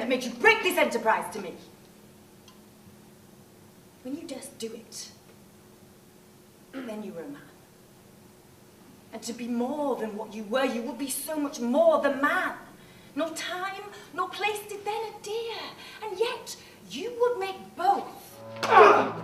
made you break this enterprise to me. When you just do it, then you were a man. And to be more than what you were, you would be so much more than man. Nor time, nor place did then adhere, and yet you would make both.